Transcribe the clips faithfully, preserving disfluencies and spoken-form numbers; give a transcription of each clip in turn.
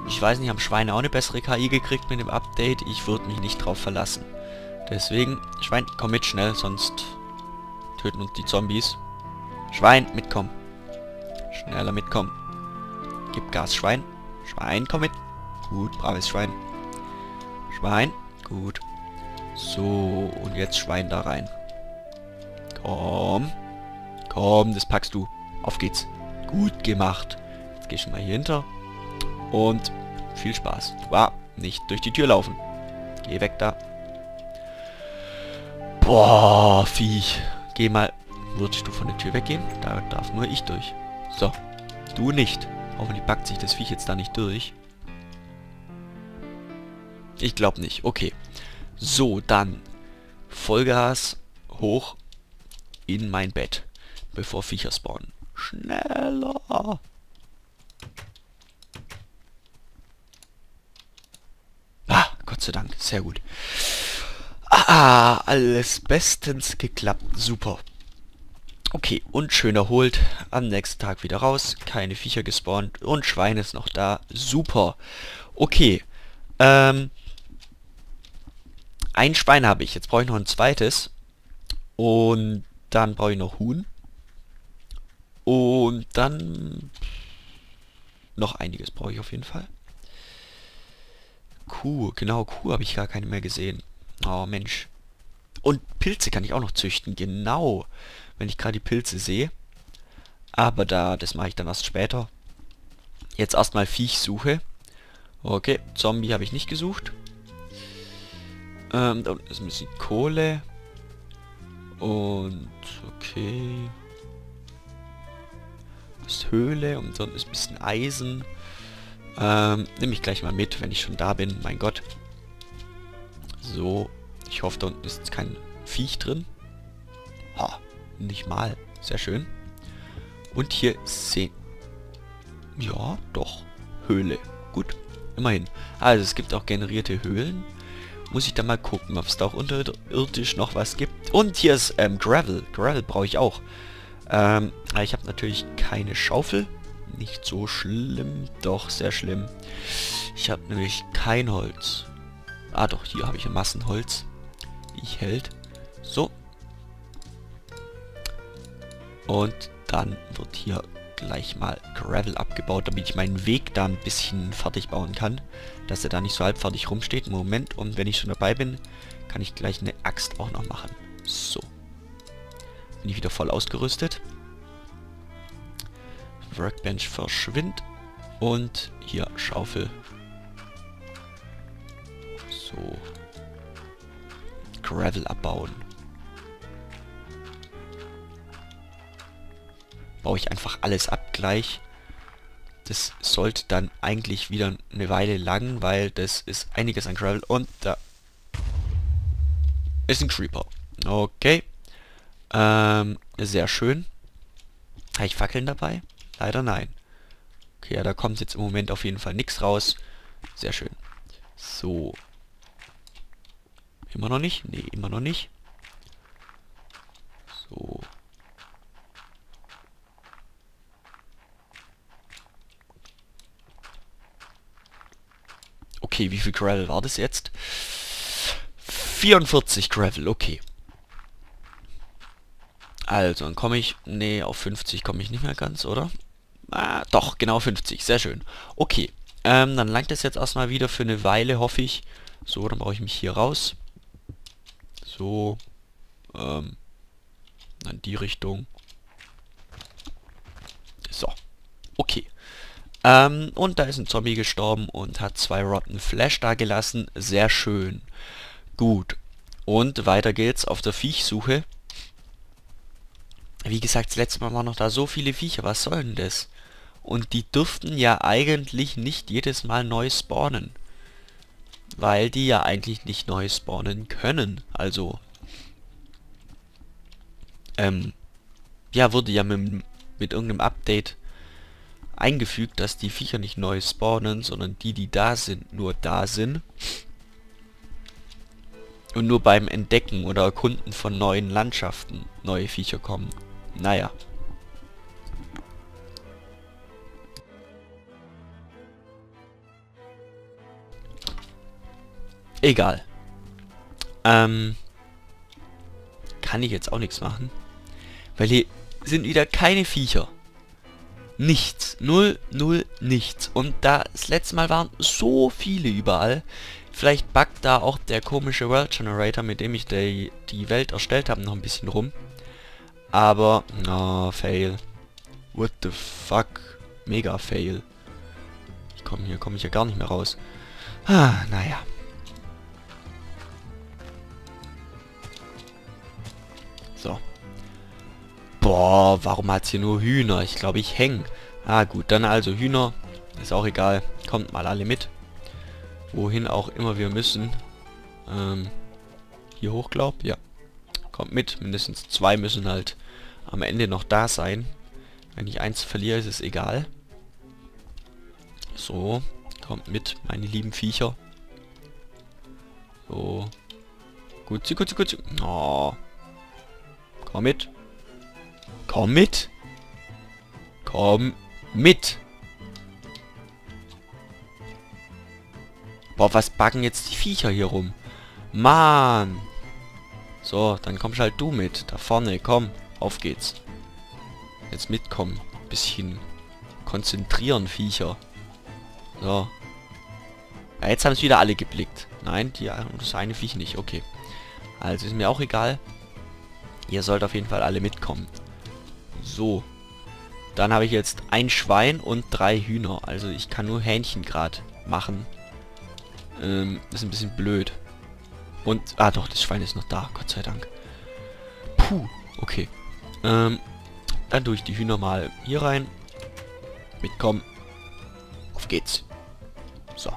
ich weiß nicht, haben Schweine auch eine bessere K I gekriegt mit dem Update? Ich würde mich nicht drauf verlassen. Deswegen, Schwein, komm mit schnell, sonst töten uns die Zombies. Schwein, mitkommen. Schneller mitkommen. Gib Gas, Schwein. Schwein, komm mit. Gut, braves Schwein. Schwein, gut. So, und jetzt Schwein da rein. Komm. Komm, das packst du. Auf geht's. Gut gemacht. Jetzt geh schon mal hier hinter. Und viel Spaß. Wow, nicht durch die Tür laufen. Geh weg da. Boah, Viech. Geh mal. Würdest du von der Tür weggehen? Da darf nur ich durch. So. Du nicht. Hoffentlich packt sich das Viech jetzt da nicht durch. Ich glaube nicht. Okay. So, dann Vollgas hoch in mein Bett, bevor Viecher spawnen. Schneller! Ah, Gott sei Dank. Sehr gut. Ah, alles bestens geklappt. Super. Okay, und schön erholt. Am nächsten Tag wieder raus. Keine Viecher gespawnt. Und Schwein ist noch da. Super. Okay. Ähm... Ein Schwein habe ich. Jetzt brauche ich noch ein zweites. Und dann brauche ich noch Huhn. Und dann noch einiges brauche ich auf jeden Fall. Kuh. Genau, Kuh habe ich gar keine mehr gesehen. Oh, Mensch. Und Pilze kann ich auch noch züchten. Genau. Wenn ich gerade die Pilze sehe. Aber da, das mache ich dann erst später. Jetzt erstmal Viechsuche. Okay, Zombie habe ich nicht gesucht. Ähm, da unten ist ein bisschen Kohle. Und okay. Das ist Höhle und dort ist ein bisschen Eisen. Ähm, nehme ich gleich mal mit, wenn ich schon da bin. Mein Gott. So. Ich hoffe, da unten ist jetzt kein Viech drin. Ha, nicht mal. Sehr schön. Und hier sehen. Ja, doch. Höhle. Gut. Immerhin. Also es gibt auch generierte Höhlen. Muss ich da mal gucken, ob es da auch unterirdisch noch was gibt. Und hier ist ähm, Gravel. Gravel brauche ich auch. Ähm, ich habe natürlich keine Schaufel. Nicht so schlimm. Doch, sehr schlimm. Ich habe nämlich kein Holz. Ah doch, hier habe ich ein Massenholz. Die ich hält. So. Und dann wird hier gleich mal Gravel abgebaut, damit ich meinen Weg da ein bisschen fertig bauen kann. Dass er da nicht so halbfertig rumsteht. Moment, und wenn ich schon dabei bin, kann ich gleich eine Axt auch noch machen. So. Bin ich wieder voll ausgerüstet. Workbench verschwindet. Und hier Schaufel. So. Gravel abbauen. Baue ich einfach alles ab gleich. Das sollte dann eigentlich wieder eine Weile lang, weil das ist einiges an Gravel. Und da ist ein Creeper. Okay. Ähm, sehr schön. Habe ich Fackeln dabei? Leider nein. Okay, ja, da kommt jetzt im Moment auf jeden Fall nichts raus. Sehr schön. So. Immer noch nicht? Nee, immer noch nicht. So. Okay, wie viel Gravel war das jetzt? vierundvierzig Gravel, okay. Also, dann komme ich... Nee, auf fünfzig komme ich nicht mehr ganz, oder? Ah, doch, genau fünfzig, sehr schön. Okay, ähm, dann langt es jetzt erstmal wieder für eine Weile, hoffe ich. So, dann brauche ich mich hier raus. So. Ähm, in die Richtung. So. Okay. Ähm, und da ist ein Zombie gestorben und hat zwei Rotten Flash da gelassen. Sehr schön. Gut. Und weiter geht's auf der Viechsuche. Wie gesagt, das letzte Mal waren noch da so viele Viecher. Was soll denn das? Und die dürften ja eigentlich nicht jedes Mal neu spawnen. Weil die ja eigentlich nicht neu spawnen können. Also, ähm, ja, wurde ja mit, mit irgendeinem Update eingefügt, dass die Viecher nicht neu spawnen, sondern die, die da sind, nur da sind. Und nur beim Entdecken oder Erkunden von neuen Landschaften neue Viecher kommen. Naja. Egal. Ähm, kann ich jetzt auch nichts machen. Weil hier sind wieder keine Viecher. Nichts. Null, null, nichts. Und da das letzte Mal waren so viele überall. Vielleicht buggt da auch der komische World Generator, mit dem ich die, die Welt erstellt habe, noch ein bisschen rum. Aber, oh, fail. What the fuck? Mega fail. Ich komme hier, komme ich ja gar nicht mehr raus. Ah, naja. So. Boah, warum hat's hier nur Hühner? Ich glaube, ich hänge. Ah, gut, dann also Hühner. Ist auch egal. Kommt mal alle mit. Wohin auch immer wir müssen. Ähm, hier hoch, glaub? Ja. Kommt mit. Mindestens zwei müssen halt am Ende noch da sein. Wenn ich eins verliere, ist es egal. So. Kommt mit, meine lieben Viecher. So. Gut, gut, gut, gut. Oh. Komm mit. Komm mit. Komm mit. Boah, was backen jetzt die Viecher hier rum? Mann. So, dann kommst halt du mit. Da vorne, komm. Auf geht's. Jetzt mitkommen. Bisschen konzentrieren, Viecher. So. Ja, jetzt haben es wieder alle geblickt. Nein, die, das eine Viech nicht. Okay. Also ist mir auch egal. Ihr sollt auf jeden Fall alle mitkommen. So. Dann habe ich jetzt ein Schwein und drei Hühner. Also ich kann nur Hähnchen gerade machen. Ähm, ist ein bisschen blöd. Und, ah doch, das Schwein ist noch da. Gott sei Dank. Puh, okay. Ähm, dann tue ich die Hühner mal hier rein. Mitkommen. Auf geht's. So.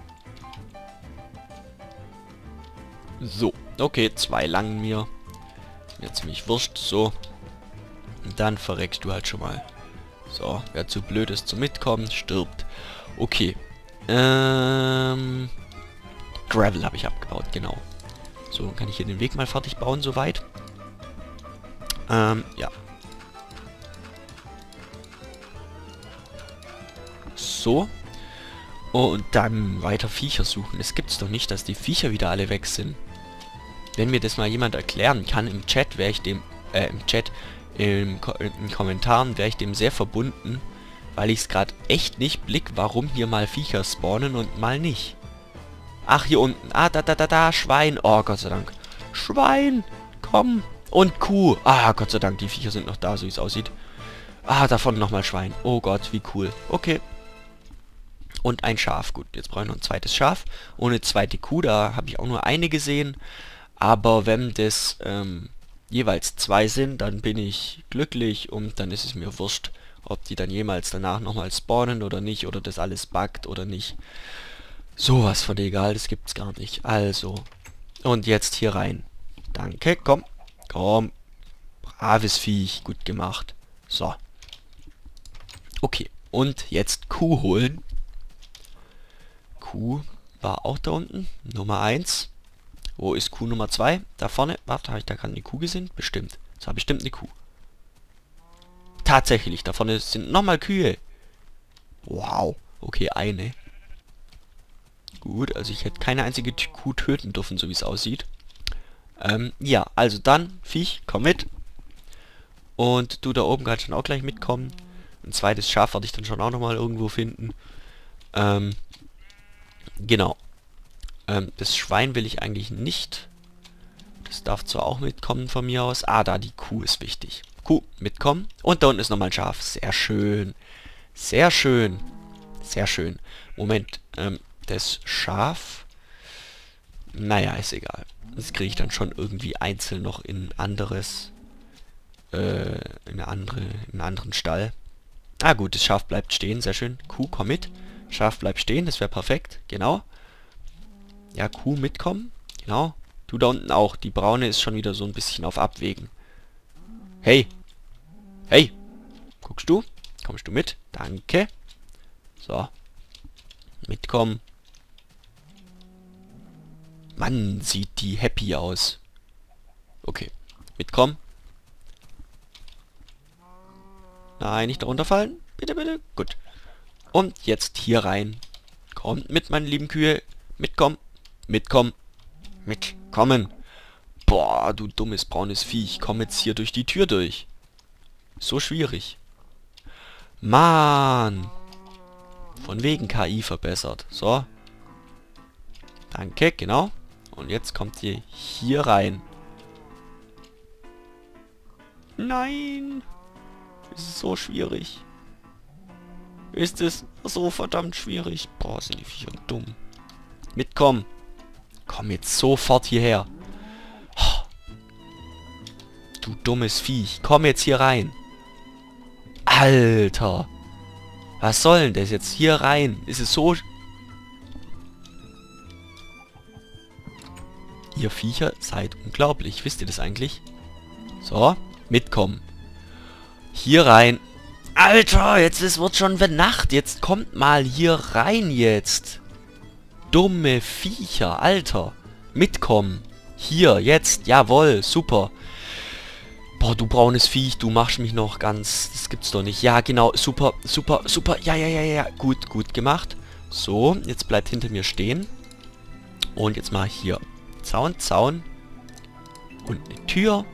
So, okay, zwei langen mir. Mir ziemlich wurscht, so. Und dann verreckst du halt schon mal. So, wer zu blöd ist zum Mitkommen, stirbt. Okay. Ähm... Gravel habe ich abgebaut, genau. So, dann kann ich hier den Weg mal fertig bauen, soweit. Ähm, ja. So. Und dann weiter Viecher suchen. Es gibt's doch nicht, dass die Viecher wieder alle weg sind. Wenn mir das mal jemand erklären kann im Chat, wäre ich dem, äh, im Chat, im Ko in den Kommentaren, wäre ich dem sehr verbunden, weil ich es gerade echt nicht blick, warum hier mal Viecher spawnen und mal nicht. Ach, hier unten. Ah, da, da, da, da, Schwein. Oh, Gott sei Dank. Schwein, komm. Und Kuh. Ah, Gott sei Dank, die Viecher sind noch da, so wie es aussieht. Ah, davon nochmal Schwein. Oh Gott, wie cool. Okay. Und ein Schaf. Gut, jetzt brauche ich noch ein zweites Schaf. Ohne zweite Kuh, da habe ich auch nur eine gesehen. Aber wenn das ähm, jeweils zwei sind, dann bin ich glücklich und dann ist es mir wurscht, ob die dann jemals danach nochmal spawnen oder nicht, oder das alles buggt oder nicht. Sowas von egal, das gibt's gar nicht. Also, und jetzt hier rein. Danke, komm. Komm. Braves Viech, gut gemacht. So. Okay, und jetzt Kuh holen. Kuh war auch da unten. Nummer eins. Wo ist Kuh Nummer zwei? Da vorne. Warte, habe ich da gerade eine Kuh gesehen? Bestimmt. Das war bestimmt eine Kuh. Tatsächlich, da vorne sind nochmal Kühe. Wow. Okay, eine. Gut, also ich hätte keine einzige Kuh töten dürfen, so wie es aussieht. Ähm, ja, also dann, Viech, komm mit. Und du da oben kannst dann auch gleich mitkommen. Ein zweites Schaf werde ich dann schon auch nochmal irgendwo finden. Ähm, genau. Ähm, das Schwein will ich eigentlich nicht. Das darf zwar auch mitkommen von mir aus. Ah, da, die Kuh ist wichtig. Kuh, mitkommen. Und da unten ist nochmal ein Schaf. Sehr schön. Sehr schön. Sehr schön. Moment, ähm, das Schaf... Naja, ist egal. Das kriege ich dann schon irgendwie einzeln noch in ein anderes... Äh, in eine andere, in einen anderen Stall. Ah gut, das Schaf bleibt stehen. Sehr schön. Kuh, komm mit. Schaf bleibt stehen. Das wäre perfekt. Genau. Ja, Kuh mitkommen. Genau. Du da unten auch. Die braune ist schon wieder so ein bisschen auf Abwägen. Hey. Hey. Guckst du? Kommst du mit? Danke. So. Mitkommen. Mann, sieht die happy aus. Okay. Mitkommen. Nein, nicht darunter fallen. Bitte, bitte. Gut. Und jetzt hier rein. Kommt mit, meine lieben Kühe. Mitkommen. Mitkommen. Mitkommen. Boah, du dummes braunes Viech. Komm jetzt hier durch die Tür durch. So schwierig. Mann. Von wegen K I verbessert. So. Danke, genau. Und jetzt kommt ihr hier rein. Nein. Es ist so schwierig. Ist es so verdammt schwierig. Boah, sind die Viecher dumm. Mitkommen. Komm jetzt sofort hierher. Oh. Du dummes Viech. Komm jetzt hier rein. Alter. Was soll denn das jetzt? Hier rein. Ist es so... Ihr Viecher seid unglaublich. Wisst ihr das eigentlich? So. Mitkommen. Hier rein. Alter, jetzt ist, wird schon Nacht. Jetzt kommt mal hier rein jetzt. Dumme Viecher, Alter. Mitkommen. Hier, jetzt. Jawohl, super. Boah, du braunes Viech, du machst mich noch ganz... Das gibt's doch nicht. Ja, genau, super, super, super. Ja, ja, ja, ja. Gut, gut gemacht. So, jetzt bleibt hinter mir stehen. Und jetzt mal hier Zaun, Zaun. Und eine Tür.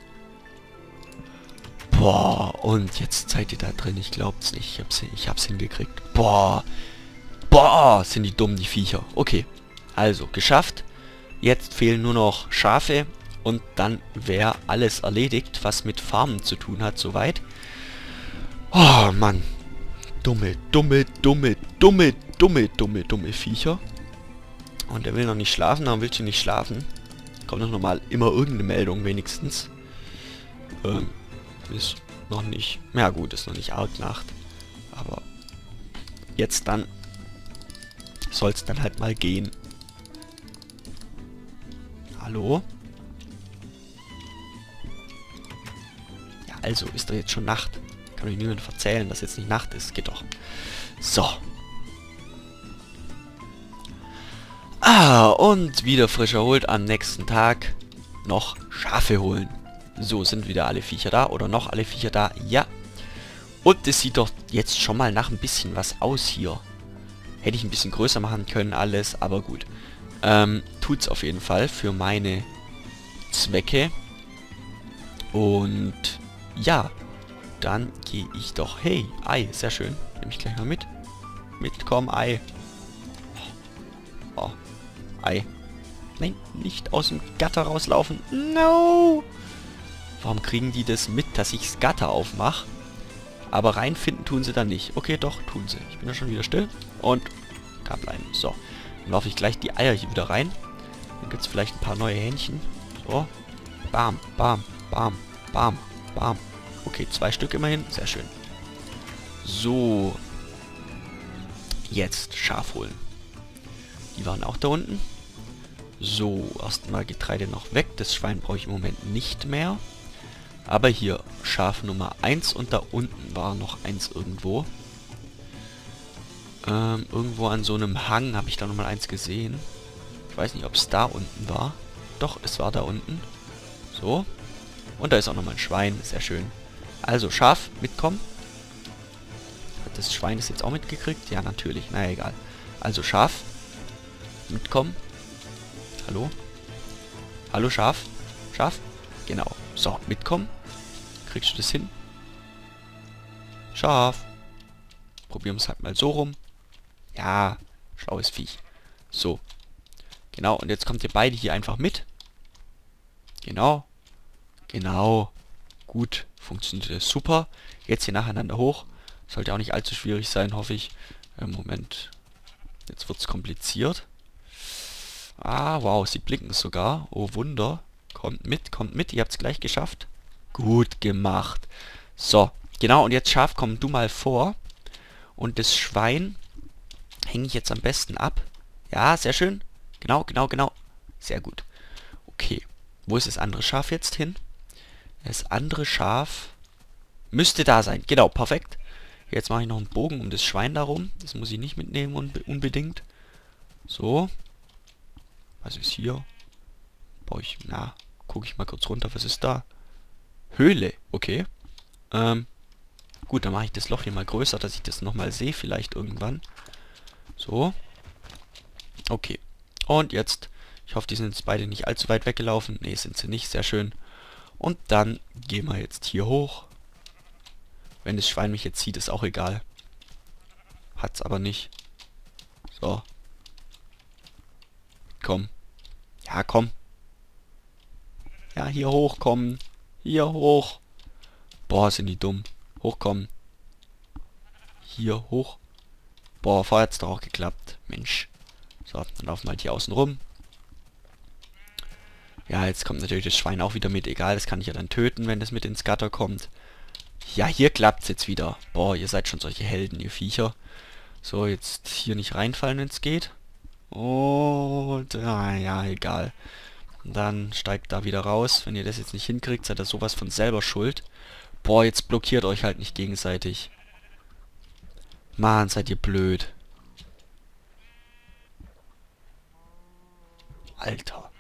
Boah, und jetzt seid ihr da drin. Ich glaub's nicht. Ich hab's, ich hab's hingekriegt. Boah. Boah, sind die dumm, die Viecher. Okay, also, geschafft. Jetzt fehlen nur noch Schafe. Und dann wäre alles erledigt, was mit Farmen zu tun hat, soweit. Oh, Mann. Dumme, dumme, dumme, dumme, dumme, dumme, dumme Viecher. Und er will noch nicht schlafen. Warum willst du nicht schlafen? Kommt doch nochmal immer irgendeine Meldung, wenigstens. Ähm, ist noch nicht... Ja gut, ist noch nicht arg Nacht. Aber jetzt dann soll es dann halt mal gehen. Hallo? Ja, also, ist doch jetzt schon Nacht. Kann euch niemand erzählen, dass jetzt nicht Nacht ist. Geht doch. So. Ah, und wieder frisch erholt am nächsten Tag noch Schafe holen. So, sind wieder alle Viecher da? Oder noch alle Viecher da? Ja. Und es sieht doch jetzt schon mal nach ein bisschen was aus hier. Hätte ich ein bisschen größer machen können, alles, aber gut. Ähm, tut's auf jeden Fall für meine Zwecke. Und ja, dann gehe ich doch... Hey, Ei, sehr schön. Nehme ich gleich mal mit. Mitkommen, Ei. Oh, Ei. Nein, nicht aus dem Gatter rauslaufen. No! Warum kriegen die das mit, dass ich das Gatter aufmache? Aber reinfinden tun sie dann nicht. Okay, doch, tun sie. Ich bin ja schon wieder still. Und da bleiben. So. Dann werfe ich gleich die Eier hier wieder rein. Dann gibt es vielleicht ein paar neue Hähnchen. So. Bam, bam, bam, bam, bam. Okay, zwei Stück immerhin. Sehr schön. So. Jetzt Schaf holen. Die waren auch da unten. So, erstmal Getreide noch weg. Das Schwein brauche ich im Moment nicht mehr. Aber hier, Schaf Nummer eins und da unten war noch eins irgendwo. Ähm, irgendwo an so einem Hang habe ich da nochmal eins gesehen. Ich weiß nicht, ob es da unten war. Doch, es war da unten. So. Und da ist auch nochmal ein Schwein. Sehr schön. Also, Schaf, mitkommen. Hat das Schwein das jetzt auch mitgekriegt? Ja, natürlich. Na egal. Also, Schaf, mitkommen. Hallo? Hallo, Schaf? Schaf? Genau. So, mitkommen. Kriegst du das hin? Schaf. Probieren wir es halt mal so rum. Ja, schlaues Viech. So. Genau, und jetzt kommt ihr beide hier einfach mit. Genau. Genau. Gut. Funktioniert das super. Jetzt hier nacheinander hoch. Sollte auch nicht allzu schwierig sein, hoffe ich. Äh, Moment. Jetzt wird es kompliziert. Ah, wow, sie blinken sogar. Oh, Wunder. Kommt mit, kommt mit. Ihr habt es gleich geschafft. Gut gemacht. So, genau. Und jetzt Schaf, komm du mal vor. Und das Schwein hänge ich jetzt am besten ab. Ja, sehr schön. Genau, genau, genau. Sehr gut. Okay. Wo ist das andere Schaf jetzt hin? Das andere Schaf müsste da sein. Genau, perfekt. Jetzt mache ich noch einen Bogen um das Schwein darum. Das muss ich nicht mitnehmen unbe unbedingt. So. Was ist hier? Baue ich... Na, gucke ich mal kurz runter. Was ist da? Höhle. Okay. Ähm... Gut, dann mache ich das Loch hier mal größer, dass ich das nochmal sehe, vielleicht irgendwann. So. Okay. Und jetzt, ich hoffe, die sind jetzt beide nicht allzu weit weggelaufen. Ne, sind sie nicht, sehr schön. Und dann gehen wir jetzt hier hoch. Wenn das Schwein mich jetzt sieht, ist auch egal. Hat's aber nicht. So. Komm. Ja, komm. Ja, hier hochkommen. Hier hoch. Boah, sind die dumm. Hochkommen. Hier hoch. Boah, vorher hat's doch auch geklappt. Mensch. So, dann laufen wir halt hier außen rum. Ja, jetzt kommt natürlich das Schwein auch wieder mit. Egal, das kann ich ja dann töten, wenn das mit ins Gatter kommt. Ja, hier klappt's jetzt wieder. Boah, ihr seid schon solche Helden, ihr Viecher. So, jetzt hier nicht reinfallen, wenn es geht. Und, ah, ja, egal. Dann steigt da wieder raus. Wenn ihr das jetzt nicht hinkriegt, seid ihr sowas von selber schuld. Boah, jetzt blockiert euch halt nicht gegenseitig. Mann, seid ihr blöd. Alter.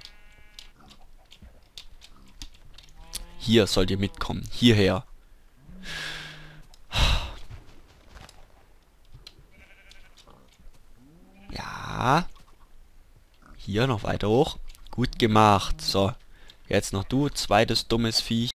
Hier sollt ihr mitkommen. Hierher. Ja. Hier noch weiter hoch. Gut gemacht. So. Jetzt noch du. Zweites dummes Viech.